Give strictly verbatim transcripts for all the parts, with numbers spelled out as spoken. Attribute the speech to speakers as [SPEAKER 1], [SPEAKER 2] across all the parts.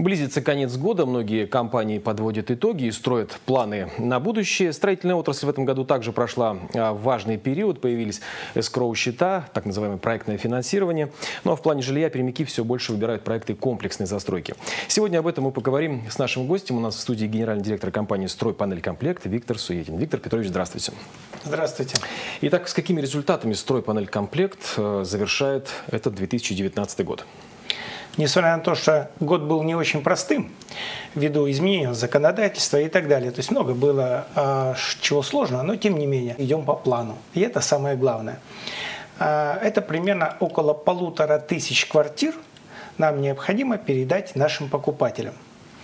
[SPEAKER 1] Близится конец года, многие компании подводят итоги и строят планы на будущее. Строительная отрасль в этом году также прошла важный период. Появились эскроу-счета, так называемое проектное финансирование. Ну а в плане жилья пермяки все больше выбирают проекты комплексной застройки. Сегодня об этом мы поговорим с нашим гостем. У нас в студии генеральный директор компании «Стройпанелькомплект» Виктор Суетин. Виктор Петрович, здравствуйте.
[SPEAKER 2] Здравствуйте.
[SPEAKER 1] Итак, с какими результатами «Стройпанелькомплект» завершает этот две тысячи девятнадцатый год?
[SPEAKER 2] Несмотря на то, что год был не очень простым, ввиду изменений законодательства и так далее, то есть много было э, чего сложного, но тем не менее идем по плану. И это самое главное. Э, это примерно около полутора тысяч квартир нам необходимо передать нашим покупателям.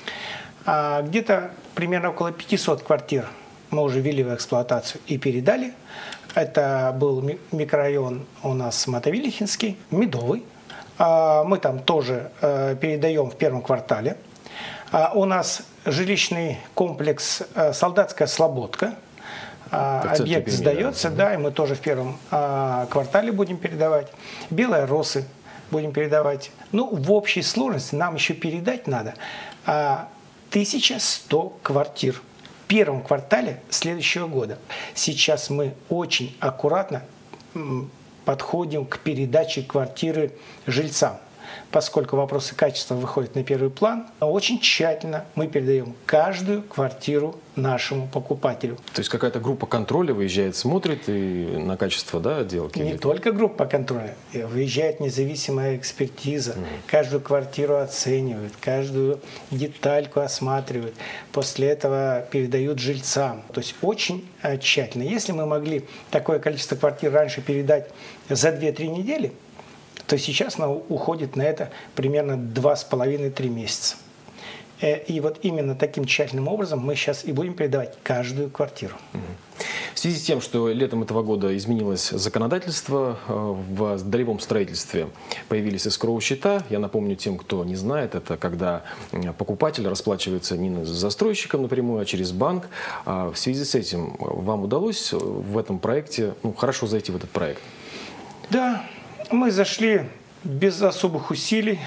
[SPEAKER 2] Э, где-то примерно около пятисот квартир мы уже ввели в эксплуатацию и передали. Это был микрорайон у нас Мотовилихинский, Медовый. Мы там тоже передаем в первом квартале. У нас жилищный комплекс «Солдатская Слободка». Объект сдается, да, и мы тоже в первом квартале будем передавать. «Белые росы» будем передавать. Ну, в общей сложности нам еще передать надо тысяча сто квартир в первом квартале следующего года. Сейчас мы очень аккуратно подходим к передаче квартиры жильцам, поскольку вопросы качества выходят на первый план. Очень тщательно мы передаем каждую квартиру нашему покупателю.
[SPEAKER 1] То есть какая-то группа контроля выезжает, смотрит и на качество, да, отделки?
[SPEAKER 2] Не только группа контроля, выезжает независимая экспертиза, mm. каждую квартиру оценивает, каждую детальку осматривает, после этого передают жильцам. То есть очень тщательно. Если мы могли такое количество квартир раньше передать за две-три недели, то сейчас нам уходит на это примерно два с половиной-три месяца. И вот именно таким тщательным образом мы сейчас и будем передавать каждую квартиру.
[SPEAKER 1] В связи с тем, что летом этого года изменилось законодательство, в долевом строительстве появились эскроу-счета. Я напомню тем, кто не знает, это когда покупатель расплачивается не с застройщиком напрямую, а через банк. В связи с этим вам удалось в этом проекте, ну, хорошо зайти в этот проект?
[SPEAKER 2] Да, мы зашли без особых усилий.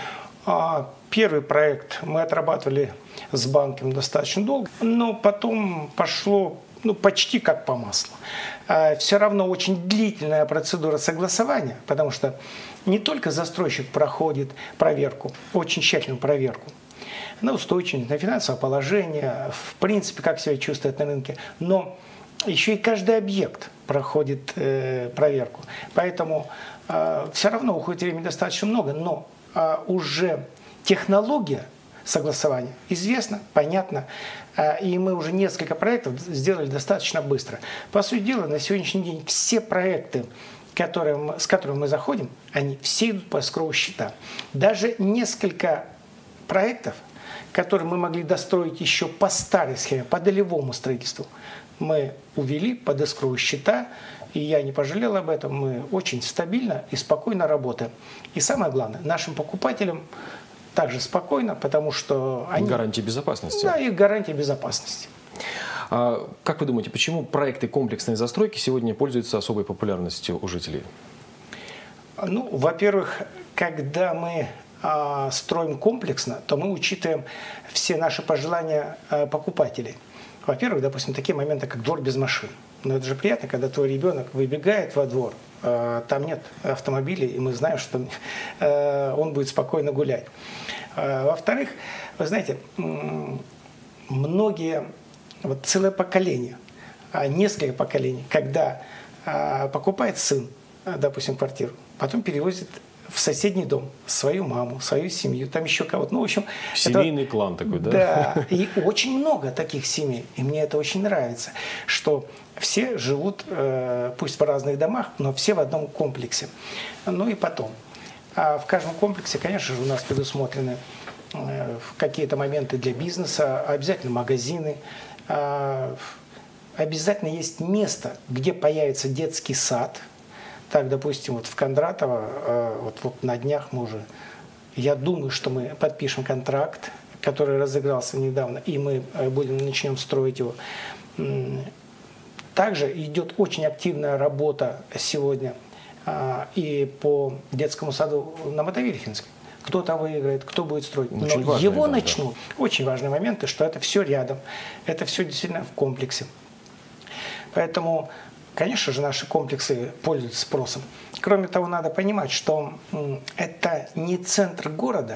[SPEAKER 2] Первый проект мы отрабатывали с банком достаточно долго, но потом пошло ну, почти как по маслу. Все равно очень длительная процедура согласования, потому что не только застройщик проходит проверку, очень тщательную проверку, на устойчивость, на финансовое положение, в принципе, как себя чувствует на рынке, но еще и каждый объект проходит э, проверку. Поэтому э, все равно уходит времени достаточно много, но э, уже технология согласования известна, понятна, э, и мы уже несколько проектов сделали достаточно быстро. По сути дела, на сегодняшний день все проекты, которые, с которыми мы заходим, они все идут по эскроу-счетам. Даже несколько проектов, которые мы могли достроить еще по старой схеме, по долевому строительству, мы увели под эскроу-счета, и я не пожалел об этом. Мы очень стабильно и спокойно работаем. И самое главное, нашим покупателям также спокойно, потому что они...
[SPEAKER 1] Гарантия безопасности.
[SPEAKER 2] Да, их гарантия безопасности.
[SPEAKER 1] А как вы думаете, почему проекты комплексной застройки сегодня пользуются особой популярностью у жителей?
[SPEAKER 2] Ну, во-первых, когда мы а, строим комплексно, то мы учитываем все наши пожелания а, покупателей. Во-первых, допустим, такие моменты, как двор без машин. Но это же приятно, когда твой ребенок выбегает во двор, э, там нет автомобилей, и мы знаем, что э, он будет спокойно гулять. Э, во-вторых, вы знаете, многие, вот целое поколение, несколько поколений, когда э, покупает сын, допустим, квартиру, потом перевозит в соседний дом свою маму, свою семью, там еще кого-то. Ну, в общем,
[SPEAKER 1] семейный
[SPEAKER 2] это,
[SPEAKER 1] клан такой, да?
[SPEAKER 2] Да, и очень много таких семей. И мне это очень нравится, что все живут, э, пусть в разных домах, но все в одном комплексе. Ну и потом. А в каждом комплексе, конечно же, у нас предусмотрены э, какие-то моменты для бизнеса, обязательно магазины, э, обязательно есть место, где появится детский сад. Так, допустим, вот в Кондратово, вот, вот на днях мы уже, я думаю, что мы подпишем контракт, который разыгрался недавно, и мы будем, начнем строить его. Также идет очень активная работа сегодня и по детскому саду на Мотовилихинской. кто-то выиграет, кто будет строить. Но
[SPEAKER 1] Очень важно,
[SPEAKER 2] его
[SPEAKER 1] да,
[SPEAKER 2] начнут. Да. Очень важный момент, что это все рядом. Это все действительно в комплексе. Поэтому, конечно же, наши комплексы пользуются спросом. Кроме того, надо понимать, что это не центр города,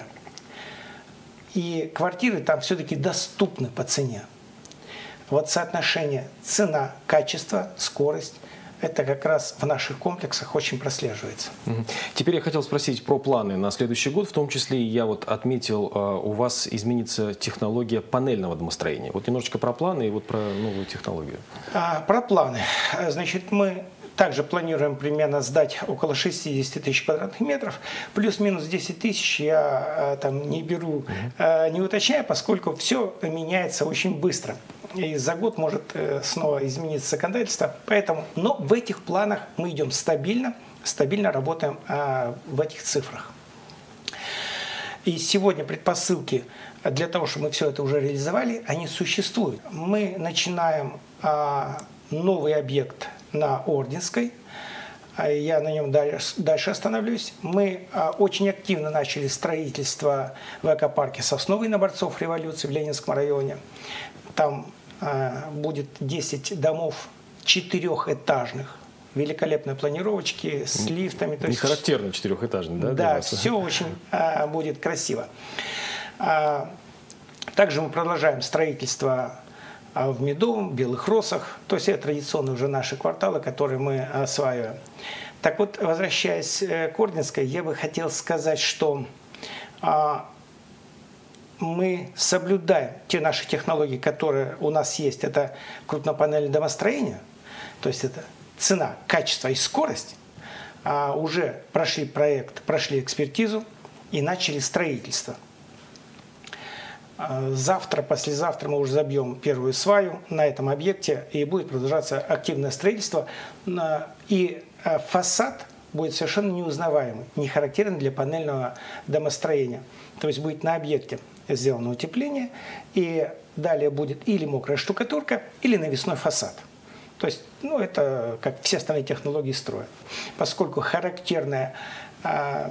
[SPEAKER 2] и квартиры там все-таки доступны по цене. Вот соотношение цена, качество, скорость – это как раз в наших комплексах очень прослеживается.
[SPEAKER 1] Теперь я хотел спросить про планы на следующий год. В том числе я вот отметил, у вас изменится технология панельного домостроения. Вот немножечко про планы и вот про новую технологию.
[SPEAKER 2] А, про планы. Значит, мы также планируем примерно сдать около шестидесяти тысяч квадратных метров. Плюс-минус десять тысяч я там не беру, угу. не уточняю, поскольку все меняется очень быстро. И за год может снова измениться законодательство. Поэтому, но в этих планах мы идем стабильно, стабильно работаем а, в этих цифрах. И сегодня предпосылки для того, чтобы мы все это уже реализовали, они существуют. Мы начинаем а, новый объект на Орденской. Я на нем дальше остановлюсь. Мы очень активно начали строительство в экопарке «Сосновый» на Борцов революции в Ленинском районе. Там будет десять домов четырехэтажных, великолепной планировочки с лифтами.
[SPEAKER 1] Не характерно четырехэтажный, да?
[SPEAKER 2] Да, все очень будет красиво. Также мы продолжаем строительство в Медовом, Белых Росах. То есть это традиционные уже наши кварталы, которые мы осваиваем. Так вот, возвращаясь к Орденской, я бы хотел сказать, что а, мы соблюдаем те наши технологии, которые у нас есть. Это крупнопанельное домостроение, то есть это цена, качество и скорость. А, уже прошли проект, прошли экспертизу и начали строительство. Завтра, послезавтра мы уже забьем первую сваю на этом объекте, и будет продолжаться активное строительство. И фасад будет совершенно неузнаваемый, не характерный для панельного домостроения. То есть будет на объекте сделано утепление, и далее будет или мокрая штукатурка, или навесной фасад. То есть, ну, это как все остальные технологии строя. Поскольку характерное а,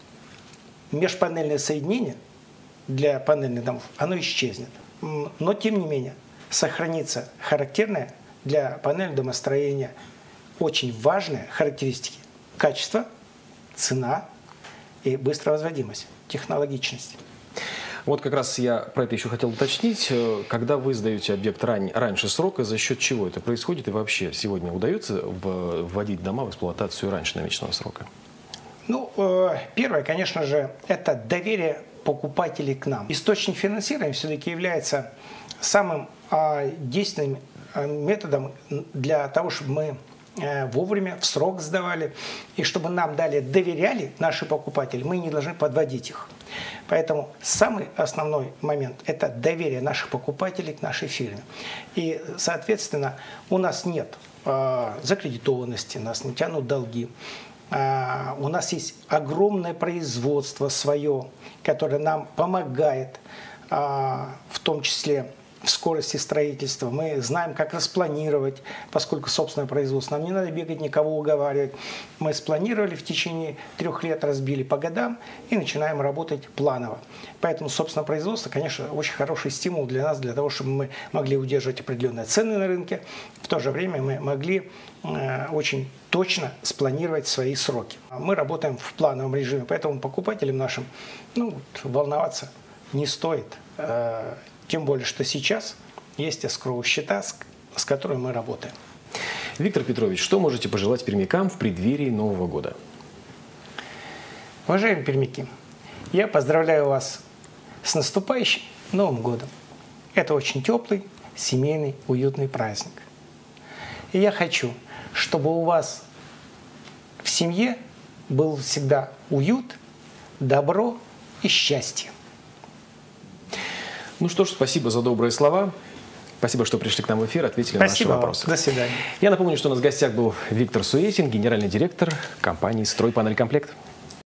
[SPEAKER 2] межпанельное соединение для панельных домов, оно исчезнет. Но, тем не менее, сохранится характерное для панельного домостроения очень важные характеристики: качество, цена и быстрая возводимость, технологичность.
[SPEAKER 1] Вот как раз я про это еще хотел уточнить. Когда вы сдаете объект ран... раньше срока, за счет чего это происходит? И вообще сегодня удается вводить дома в эксплуатацию раньше намеченного срока?
[SPEAKER 2] Ну, первое, конечно же, это доверие покупателей к нам. Источник финансирования все-таки является самым действенным методом для того, чтобы мы вовремя, в срок сдавали, и чтобы нам далее доверяли наши покупатели, мы не должны подводить их. Поэтому самый основной момент – это доверие наших покупателей к нашей фирме. И, соответственно, у нас нет э, закредитованности, нас не тянут долги. Э, у нас есть огромное производство свое, которое нам помогает, э, в том числе в скорости строительства. Мы знаем, как распланировать, поскольку собственное производство. Нам не надо бегать, никого уговаривать. Мы спланировали в течение трех лет, разбили по годам и начинаем работать планово. Поэтому собственное производство, конечно, очень хороший стимул для нас, для того, чтобы мы могли удерживать определенные цены на рынке. В то же время мы могли э, очень точно спланировать свои сроки. Мы работаем в плановом режиме, поэтому покупателям нашим ну, волноваться не стоит. Э, Тем более, что сейчас есть эскроу-счета, с которыми мы работаем.
[SPEAKER 1] Виктор Петрович, что можете пожелать пермякам в преддверии Нового года?
[SPEAKER 2] Уважаемые пермяки, я поздравляю вас с наступающим Новым годом. Это очень теплый, семейный, уютный праздник. И я хочу, чтобы у вас в семье был всегда уют, добро и счастье.
[SPEAKER 1] Ну что ж, спасибо за добрые слова. Спасибо, что пришли к нам в эфир, ответили
[SPEAKER 2] спасибо
[SPEAKER 1] на наши вопросы.
[SPEAKER 2] До свидания.
[SPEAKER 1] Я напомню, что у нас в гостях был Виктор Суетин, генеральный директор компании «Стройпанелькомплект».